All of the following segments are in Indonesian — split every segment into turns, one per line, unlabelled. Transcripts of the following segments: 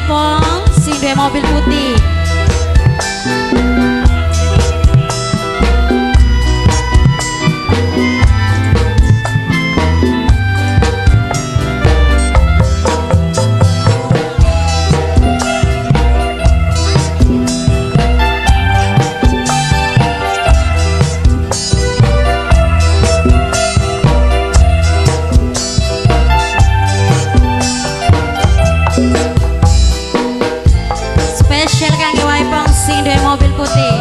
Waipong sing duwe mobil putih. Spesial kangge Waipong sing duwe mobil putih.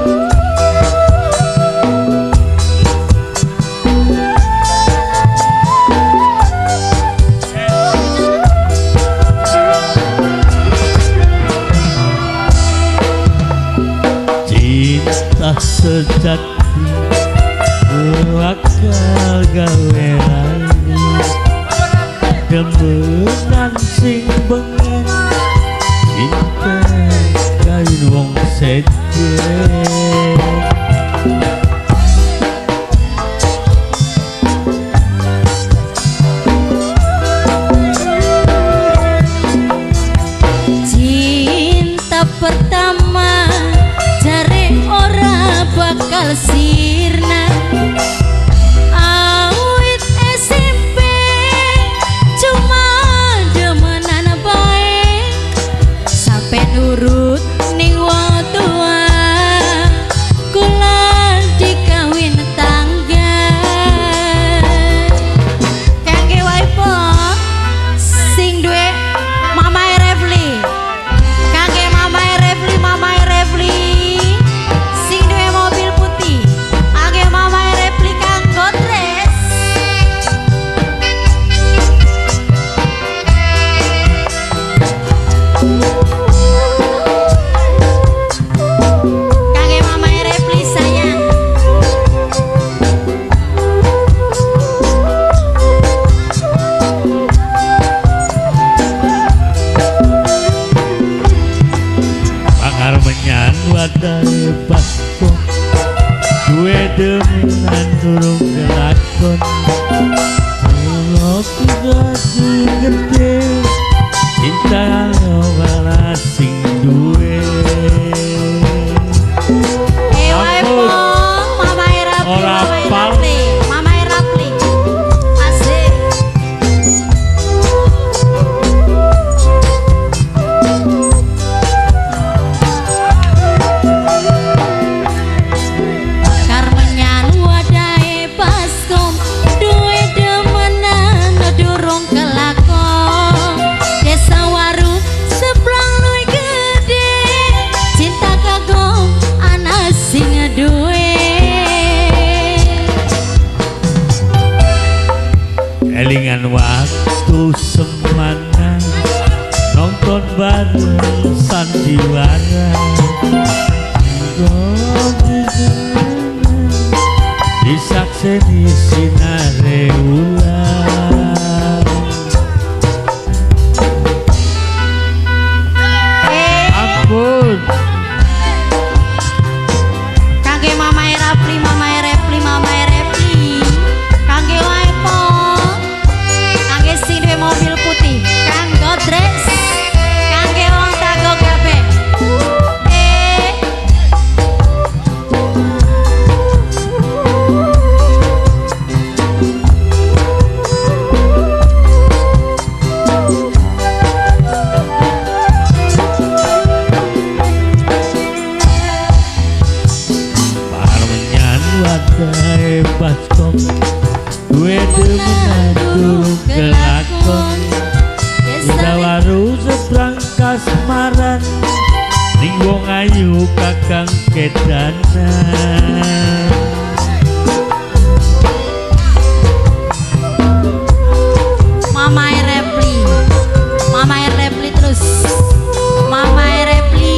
Cinta sejati bakal gawe lali demenan sing bengen cinta kain wong sejen.
Cinta pertama jare ora bakal sirna. Awit SMP cuma demenan bae sampai nurut ning wong tua kula dikawin tangga. Kangge Waipong sing duwe Mamae Refli. Kangge Mamae Refli, Mamae Refli sing duwe mobil putih. Kangge Mamae Refli kanggo dress. Kangge Mamae Refli sayang.
Pangar menyan wadai basko duwe demenan durung kelakon Lok gede gede cinta ora sing duwe.
Waipong Mamae Refli,
Ora
Mamae
pal.
Refli, Mamae Refli. Asik. Karmenyan wadahe baskom duwe demenan durung kelakon. Desa Waru sebrang luwih gede cinta kagum ana sing duwe.
Elingan waktu semana nonton bareng sandiwara disakseni sinare ulang. Ampun
Kangge Mamae Refli, Mamae Refli, Mamae Refli. Kangge Waipong, kangge sing duwe mobil putih, kanggo dress, kangge wong tago kabeh.
Pangar menyan wadai basko duwe demenan durung kelakon Desa Waru sebrang kasmaran ning wong ayu kakang kedanan.
Mamae Refli, Mamae Refli terus, Mamae Refli.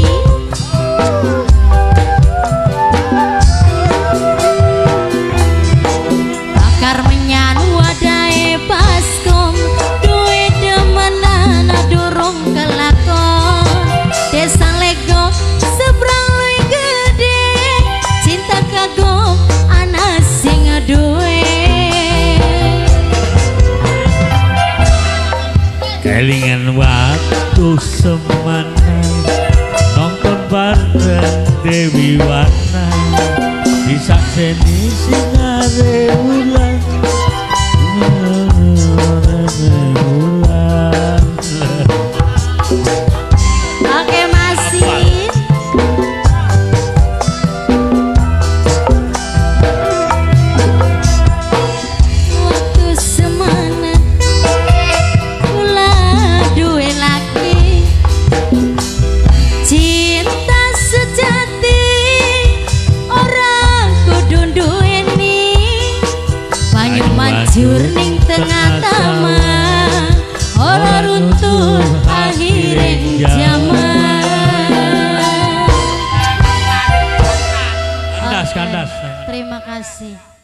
Bakar menyan wadahe baskom duwe demenan durung kelakon. Desa Lego sebrang luwih gede cinta kagum ana sing duwe.
Kelingan waktu waktu semana nonton bareng Dewi Warna disakseni singare wulan
Oke masih waktu semana kula duwe laki cinta sejati orang kudu duweni banyu manjur ning tengah taman ora runtuh akhiring zaman.
Kandas.
Terima kasih.